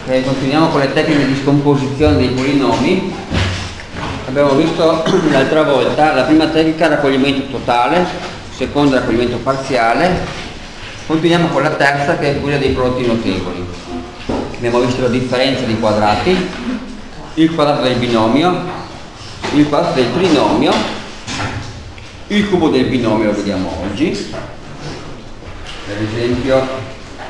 Ok, continuiamo con le tecniche di scomposizione dei polinomi. Abbiamo visto l'altra volta la prima tecnica, raccoglimento totale, seconda raccoglimento parziale. Continuiamo con la terza, che è quella dei prodotti notevoli. Abbiamo visto la differenza dei quadrati, il quadrato del binomio, il quadrato del trinomio, il cubo del binomio lo vediamo oggi. Per esempio,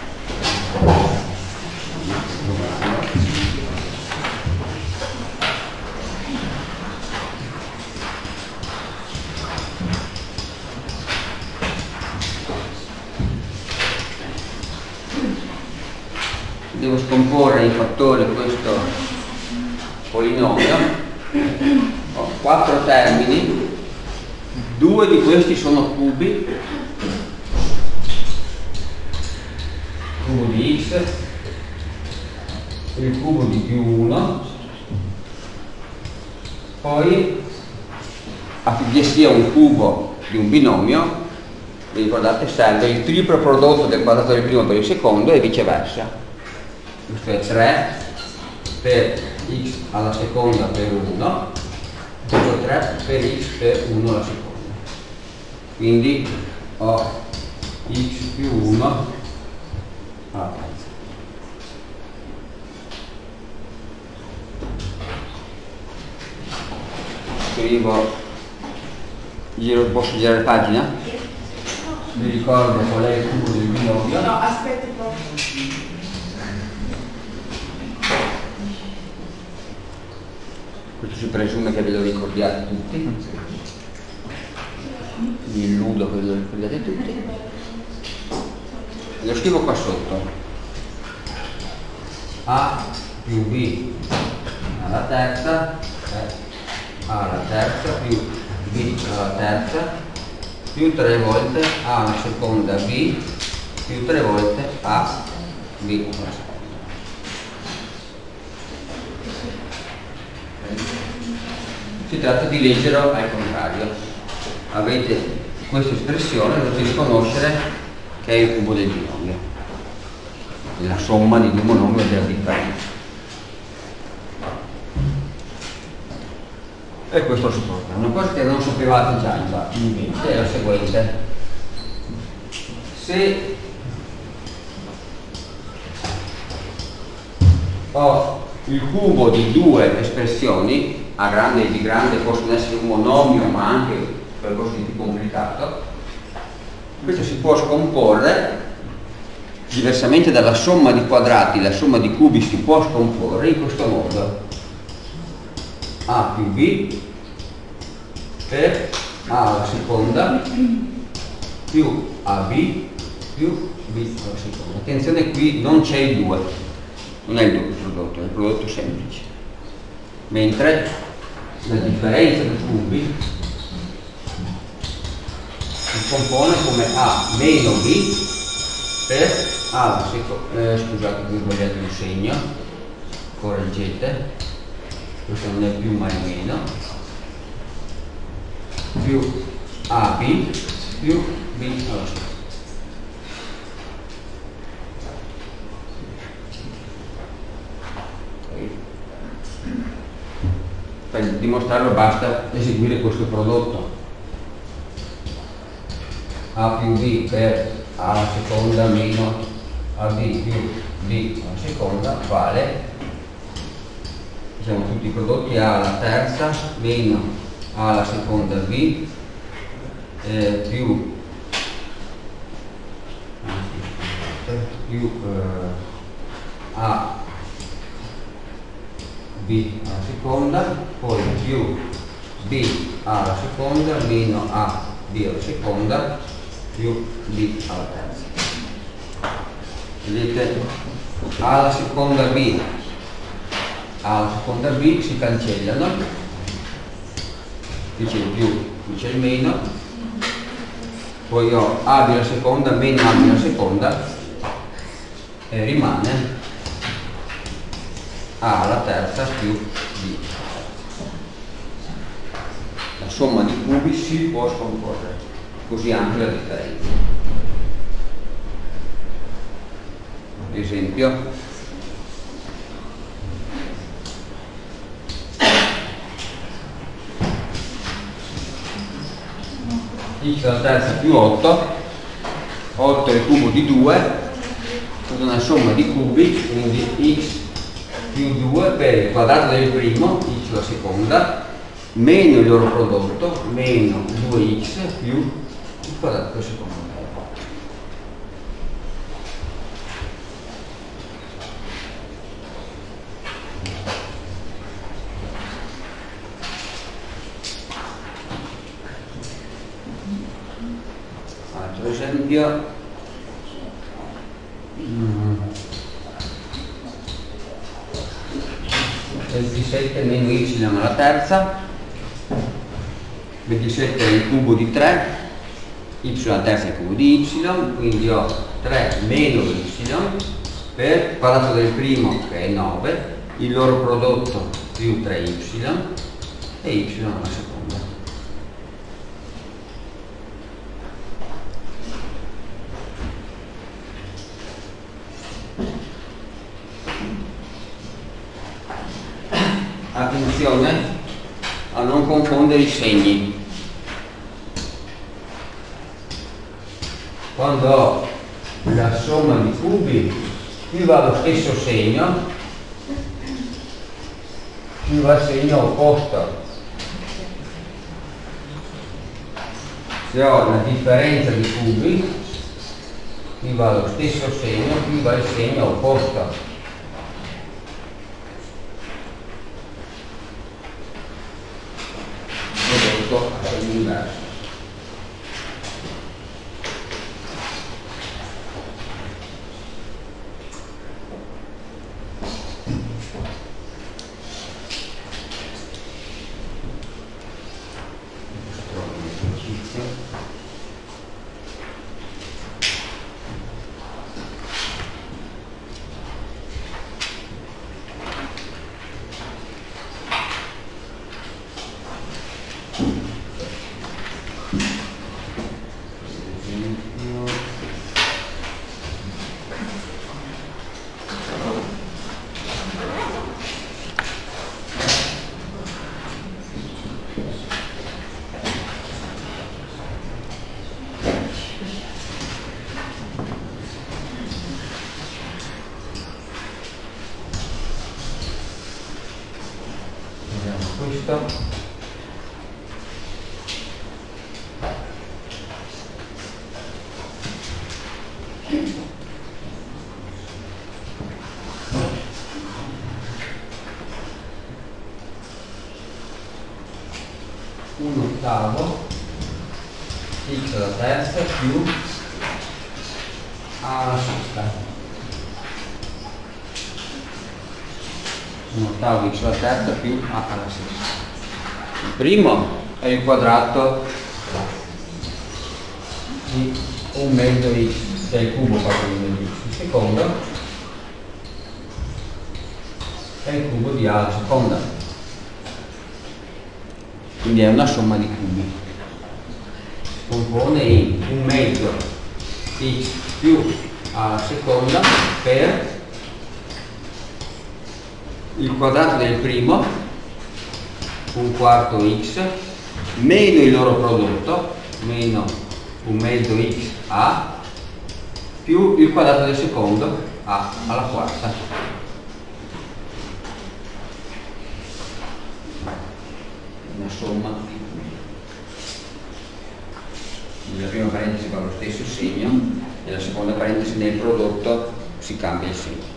devo scomporre in fattori questo polinomio. Ho 4 termini, 2 di questi sono cubi, cubo di x, il cubo di più 1, poi affinché sia un cubo di un binomio, vi ricordate, serve il triplo prodotto del quadrato del primo per il secondo e viceversa. Questo è 3 per x alla seconda per 1, questo 3 per x per 1 alla seconda. Quindi ho x più 1 alla terza. Scrivo, posso girare pagina? Vi ricordo qual è il cubo del binomio? No, aspetti proprio. Questo si presume che ve lo ricordiate tutti. Vi illudo che ve lo ricordiate tutti. Lo scrivo qua sotto. A più B alla terza, A alla terza più B alla terza, più 3 volte A alla seconda B, più 3 volte A B alla seconda. Si tratta di leggerlo al contrario. Avete questa espressione, dovete riconoscere che è il cubo del binomio, la somma di due monomio della differenza. E questo lo supporta. Una cosa che non sapevate già invece è la seguente: se ho il cubo di due espressioni, A grande e B grande, possono essere un monomio ma anche qualcosa di più complicato, questo si può scomporre diversamente dalla somma di quadrati. La somma di cubi si può scomporre in questo modo: A più B per A alla seconda più AB più B alla seconda. Attenzione, qui non c'è il 2, non è il doppio prodotto, è il prodotto semplice, mentre la differenza dei cubi si compone come A meno B per A alla seconda, scusate, qui ho sbagliato il segno, correggete, questo non è più ma è meno, più AB più B alla seconda. Per dimostrarlo basta eseguire questo prodotto: A più B per A alla seconda meno AB più B alla seconda vale, diciamo, tutti i prodotti A alla terza meno A alla seconda B più A B alla seconda, poi più B alla seconda meno A B alla seconda più B alla terza. Vedete, A alla seconda B, A alla seconda B si cancellano, qui c'è il più, qui c'è il meno, poi ho A B alla seconda meno A B alla seconda e rimane A alla terza più B. La somma di cubi si può scomporre, così anche la differenza. Ad esempio, x alla terza più 8, 8 è il cubo di 2, una somma di cubi, quindi x più 2 per il quadrato del primo, x la seconda, meno il loro prodotto, meno 2x più il quadrato del secondo. Altro esempio. 27 meno y alla terza, 27 è il cubo di 3, y alla terza è il cubo di y, quindi ho 3 meno y per il quadrato del primo che è 9, il loro prodotto più 3y e y alla seconda. Attenzione a non confondere i segni. Quando ho la somma di cubi, più va lo stesso segno, più va il segno opposto. Se ho la differenza di cubi, più va lo stesso segno, più va il segno opposto. A segno inverso. Questo un ottavo x alla terza più a alla sesta. Un ottavo x alla terza più a alla sesta. Il primo è il quadrato di un mezzo x, che è il cubo fatto di un mezzo x. Il secondo è il cubo di a alla seconda. Quindi è una somma di cubi. Si compone in un mezzo x più a alla seconda per il quadrato del primo, un quarto x, meno il loro prodotto, meno un mezzo x a, più il quadrato del secondo, a alla quarta. Una somma di cubi. Nella prima parentesi va lo stesso segno, nella seconda parentesi nel prodotto si cambia il segno.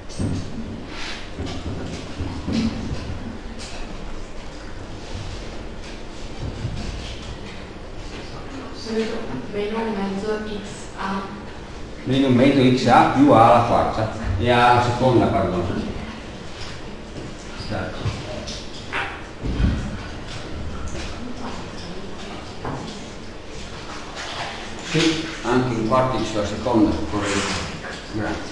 Meno un mezzo x a. Meno un mezzo x a più a alla quarta e a alla seconda, perdono. Sì, anche un quarto x alla seconda, corretto. Grazie.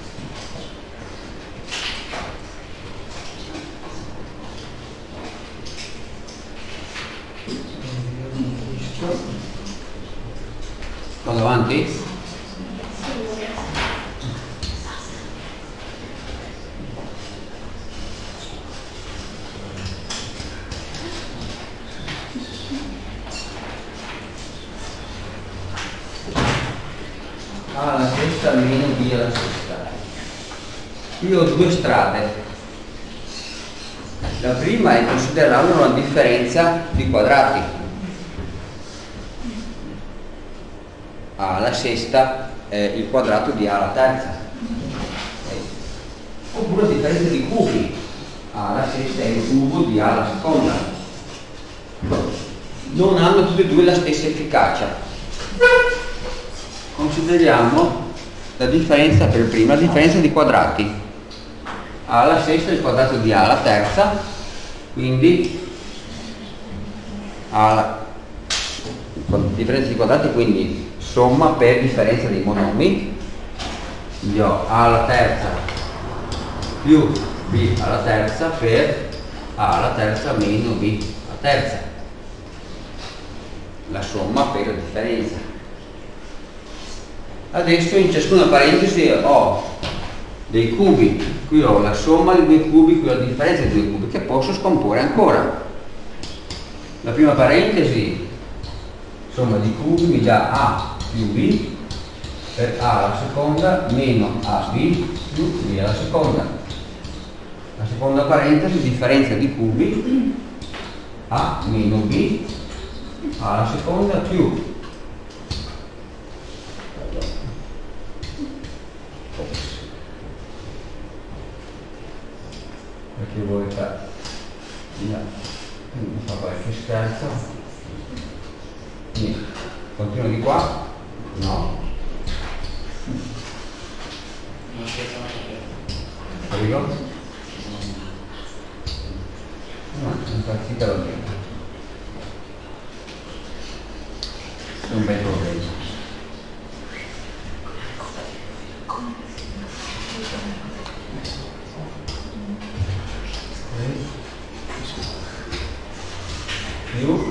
Vado avanti? meno b alla sesta. Io ho due strade. La prima è considerare una differenza di quadrati. A alla sesta è il quadrato di a alla terza. Oppure differenza di cubi. A alla sesta è il cubo di a alla seconda. Non hanno tutte e due la stessa efficacia. Consideriamo la differenza per prima, la differenza di quadrati. A alla sesta è il quadrato di a alla terza, quindi differenza di quadrati, quindi somma per differenza dei monomi. Quindi ho a alla terza più b alla terza per a alla terza meno b alla terza, la somma per la differenza. Adesso in ciascuna parentesi ho dei cubi, qui ho la somma dei due cubi, qui ho la differenza dei due cubi che posso scomporre ancora. La prima parentesi, somma di cubi, mi dà a più b per a alla seconda meno ab più b alla seconda. La seconda parentesi, differenza di cubi, a meno b alla seconda più perché vuoi fare mi fa qualche scherzo. Niente. Continuo di qua? No. Prego? No, infatti te lo dico. È un bel problema. Più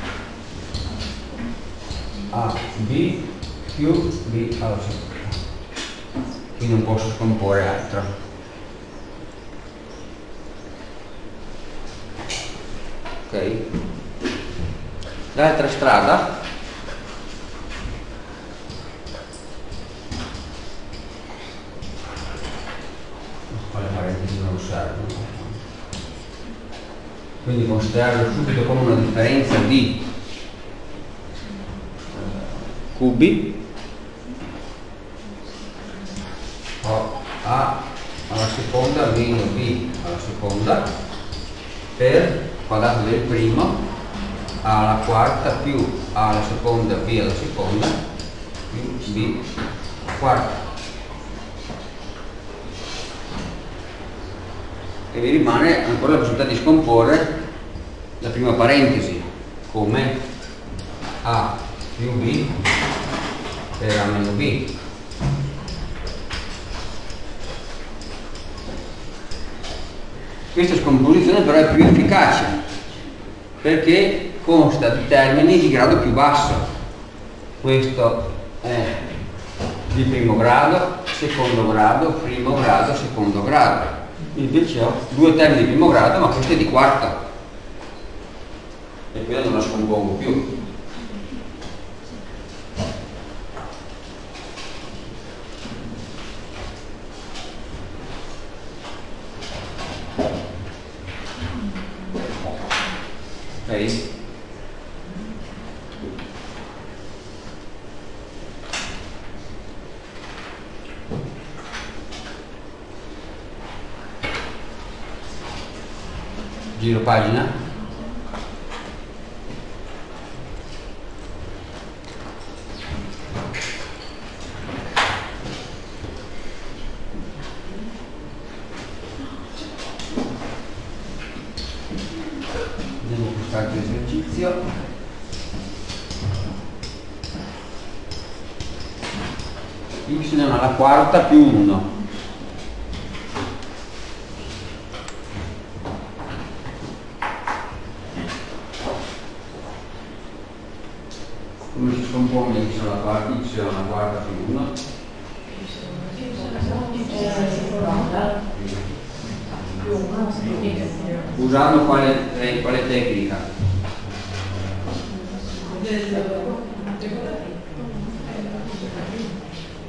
a b più b alla seconda. Qui non posso scomporre altro. Ok? L'altra strada quale parentesi non servono, quindi considerarlo subito come una differenza di cubi. Ho a alla seconda meno b alla seconda per quadrato del primo a alla quarta più a alla seconda b alla seconda più b alla quarta. E vi rimane ancora la possibilità di scomporre la prima parentesi come a più b per a meno b. Questa scomposizione però è più efficace perché consta di termini di grado più basso. Questo è di primo grado, secondo grado, primo grado, secondo grado. Invece ho due termini di primo grado, ma questo è di quarto e quindi non la scompongo più. Ok? Giro pagina. Andiamo a quest'altro esercizio. Y alla quarta più 1. Come si scompone y alla quarta più 1? Usando quale tecnica?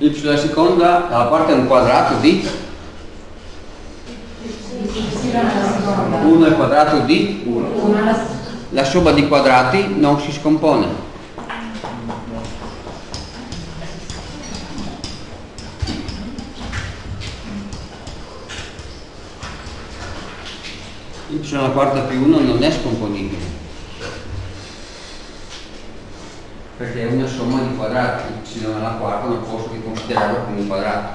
y alla seconda dalla parte è un quadrato di 1 al quadrato di 1. La somma di quadrati non si scompone. Y alla quarta più 1 non è scomponibile, perché è una somma di quadrati. Y alla quarta non posso che considerarlo come un quadrato.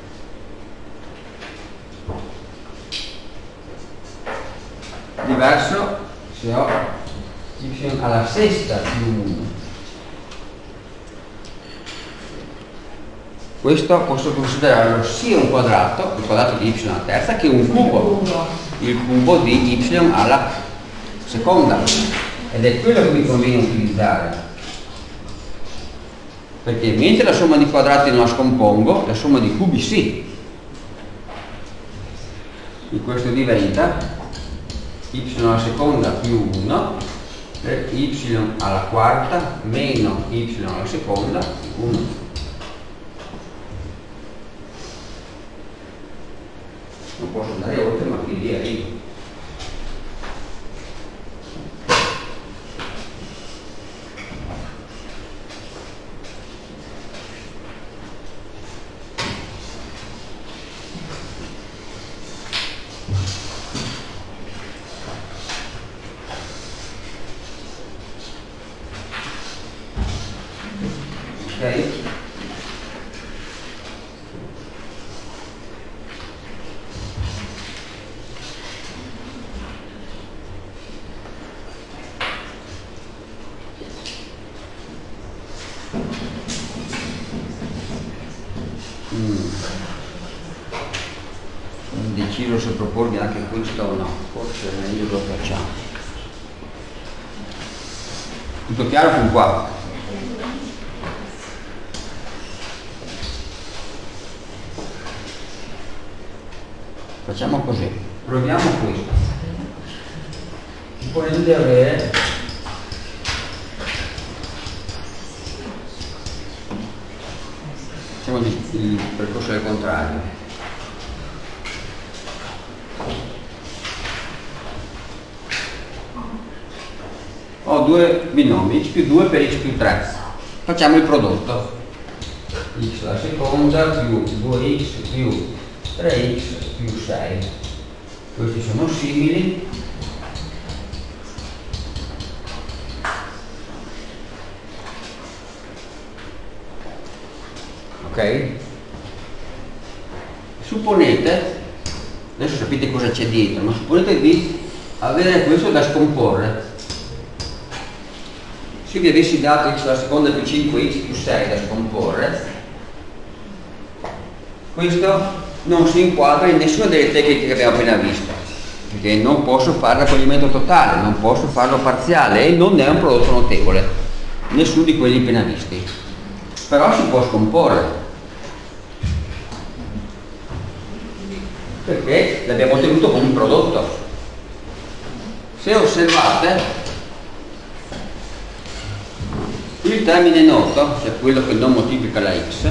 Diverso se ho y alla sesta più 1. Questo posso considerarlo sia un quadrato, il quadrato di y alla terza, che un cubo, il cubo di y alla seconda. Ed è quello che mi conviene utilizzare, perché mentre la somma di quadrati non la scompongo, la somma di cubi sì. E questo diventa y alla seconda più 1 per y alla quarta meno y alla seconda più 1. Non posso andare oltre, ma qui arrivo. Ok? Sono indeciso se propormi anche questo o no, forse è meglio lo facciamo. Tutto chiaro fin qua? Facciamo così, proviamo questo. Supponendo di avere facciamo il percorso al contrario. Ho due binomi, x più 2 per x più 3. Facciamo il prodotto. X alla seconda più 2x più 3x più 6. Questi sono simili. Ok? Supponete, adesso sapete cosa c'è dietro, ma supponete di avere questo da scomporre. Se vi avessi dato x alla seconda più 5x più 6 da scomporre, questo non si inquadra in nessuna delle tecniche che abbiamo appena visto, perché non posso fare raccoglimento totale, non posso farlo parziale e non è un prodotto notevole, nessuno di quelli appena visti. Però si può scomporre, perché l'abbiamo ottenuto come un prodotto. Se osservate, il termine noto, cioè quello che non moltiplica la x,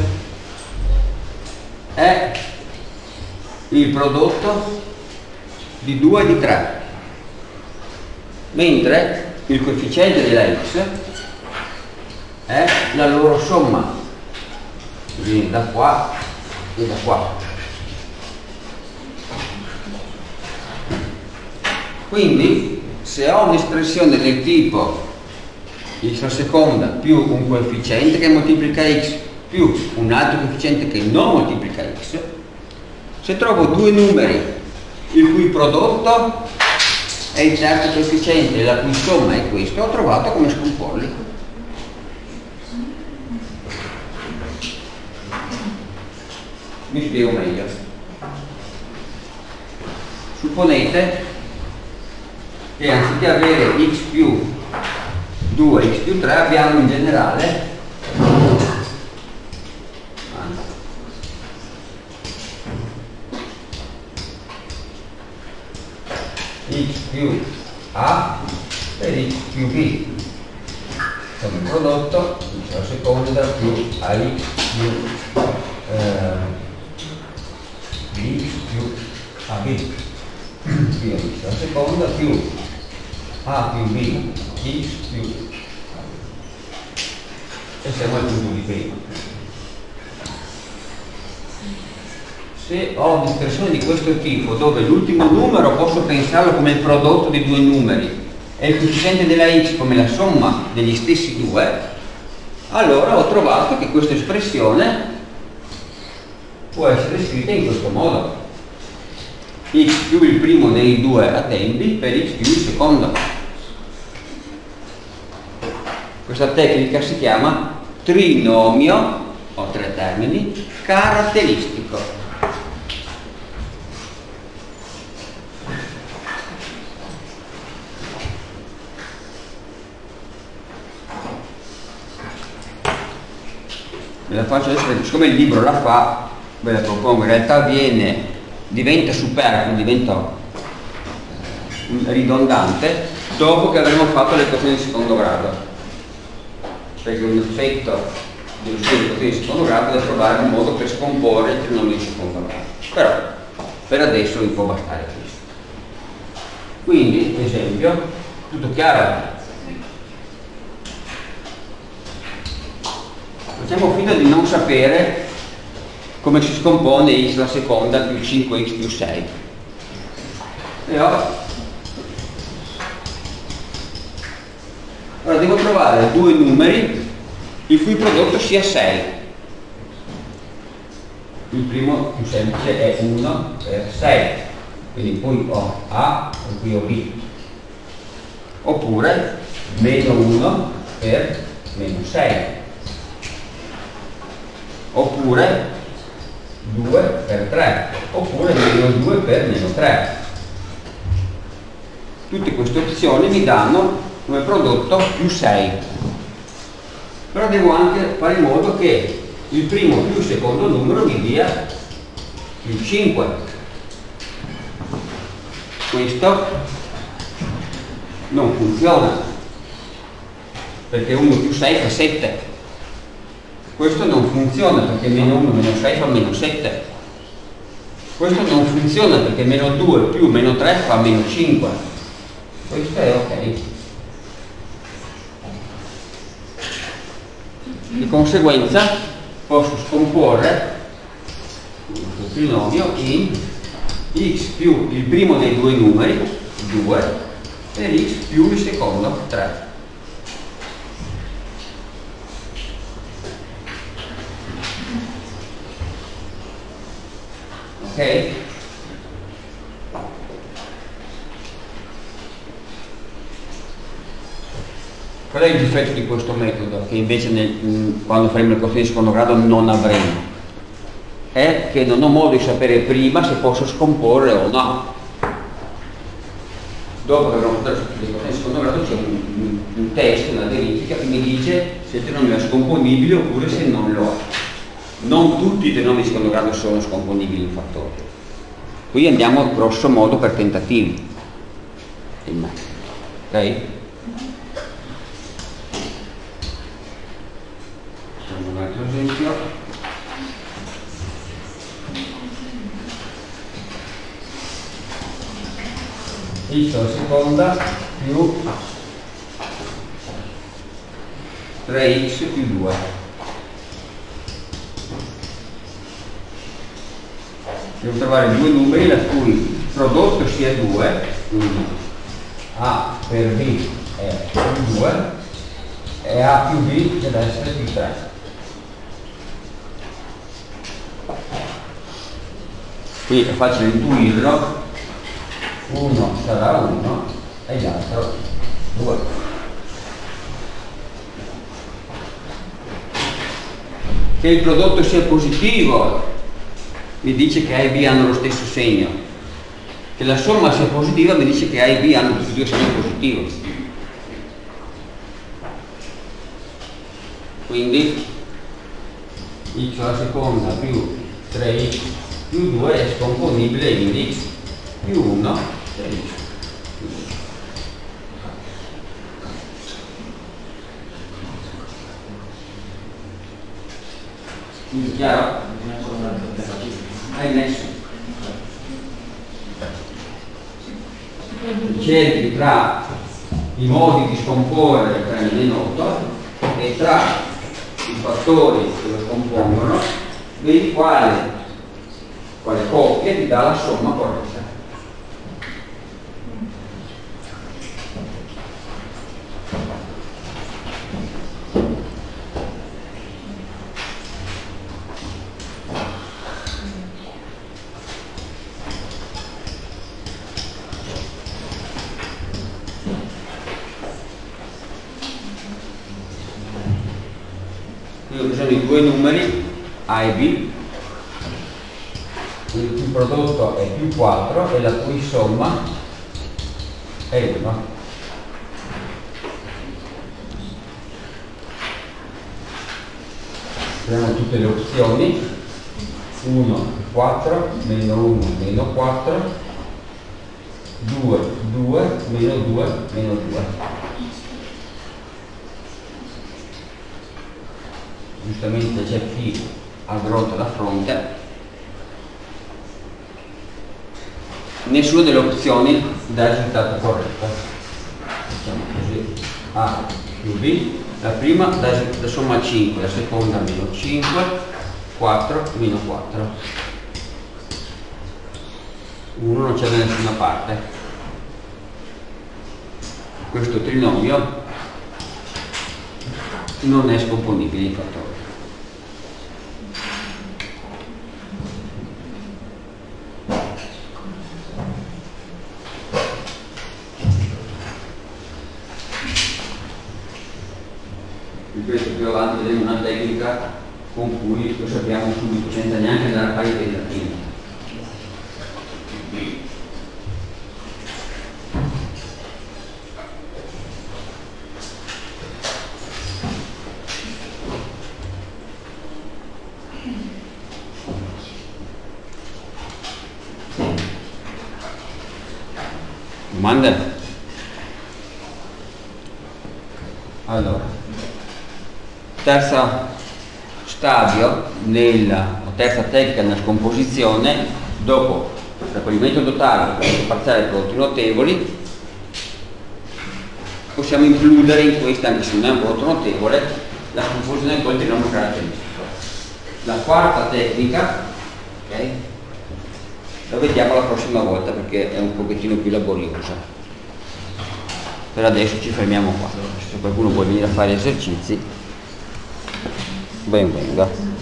è il prodotto di 2 e di 3, mentre il coefficiente della x è la loro somma, quindi da qua e da qua. Quindi se ho un'espressione del tipo x alla seconda più un coefficiente che moltiplica x più un altro coefficiente che non moltiplica x, se trovo due numeri il cui prodotto è il terzo coefficiente e la cui somma è questo, ho trovato come scomporli. Mi spiego meglio. Supponete che anziché avere x più 2, x più 3 abbiamo in generale x più a e x più b come prodotto x alla seconda più ax più bx più ab più x, la seconda più a più b x più e siamo al punto di prima. Se ho un'espressione di questo tipo dove l'ultimo numero posso pensarlo come il prodotto di due numeri e il coefficiente della x come la somma degli stessi due, allora ho trovato che questa espressione può essere scritta in questo modo: x più il primo dei due addendi per x più il secondo. Questa tecnica si chiama trinomio, ho tre termini, caratteristico. Ve la faccio adesso perché siccome il libro la fa, ve la propongo. In realtà diventa superfluo, diventa ridondante dopo che avremo fatto le equazioni di secondo grado, perché un effetto dello studio di equazioni di secondo grado è trovare un modo per scomporre il trinomio di secondo grado, però per adesso vi può bastare questo. Quindi, esempio, tutto chiaro? Facciamo finta di non sapere come si scompone x alla seconda più 5x più 6. Allora devo trovare due numeri il cui prodotto sia 6. Il primo più semplice è 1 per 6, quindi poi ho a e qui ho b. Oppure meno 1 per meno 6. Oppure 2 per 3, oppure meno 2 per meno 3. Tutte queste opzioni mi danno come prodotto più 6. Però devo anche fare in modo che il primo più il secondo numero mi dia il 5. Questo non funziona, perché 1 più 6 fa 7. Questo non funziona perché meno 1 meno 6 fa meno 7. Questo non funziona perché meno 2 più meno 3 fa meno 5. Questo è ok. Di conseguenza posso scomporre questo trinomio in x più il primo dei due numeri, 2, e x più il secondo, 3. Ok? Qual è il difetto di questo metodo che invece quando faremo le questioni di secondo grado non avremo? È che non ho modo di sapere prima se posso scomporre o no. Dopo che avremo fatto le questioni di secondo grado c'è un test, una verifica che mi dice se il trinomio è scomponibile oppure se non lo è. Non tutti i trinomi di secondo grado sono scomponibili in fattori. Qui andiamo grosso modo per tentativi. Ok? Facciamo un altro esempio. X alla seconda più 3x più 2. Devo trovare due numeri la cui prodotto sia 2, quindi a per b è più 2 e a più b deve essere più 3. Qui è facile intuirlo, uno sarà 1 e l'altro 2. Che il prodotto sia positivo mi dice che A e B hanno lo stesso segno, che la somma sia positiva mi dice che A e B hanno tutti e due segno positivo. Quindi x alla seconda più 3x più 2 è scomponibile in x più 1 e x più 2. Quindi chiaro? hai messo cerchi tra i modi di scomporre il termine noto e tra i fattori che lo scompongono, vedi quale coppia ti dà la somma corretta. Quindi ci sono i due numeri A e B, il prodotto è più 4 e la cui somma è 1. Abbiamo tutte le opzioni: 1, 4, meno 1, meno 4, 2, 2, meno 2, meno 2. Giustamente c'è chi ha rotto la fronte. Nessuna delle opzioni dà il risultato corretto. Facciamo così: A più B, la prima dà la somma 5, la seconda meno 5, 4 meno 4. 1 non c'è da nessuna parte. Questo trinomio non è scomponibile in fattori. Questo più avanti vedremo una tecnica con cui lo sappiamo subito senza neanche andare a fare i tentativi. Domande? Allora, terzo stadio terza tecnica nella scomposizione, dopo raccoglimento totale e parziale prodotti notevoli, possiamo includere in questa, anche se non è un prodotto notevole, la scomposizione con il trinomio caratteristico. La quarta tecnica, ok, la vediamo la prossima volta perché è un pochettino più laboriosa. Per adesso ci fermiamo qua. Se qualcuno vuole venire a fare esercizi, ben venga.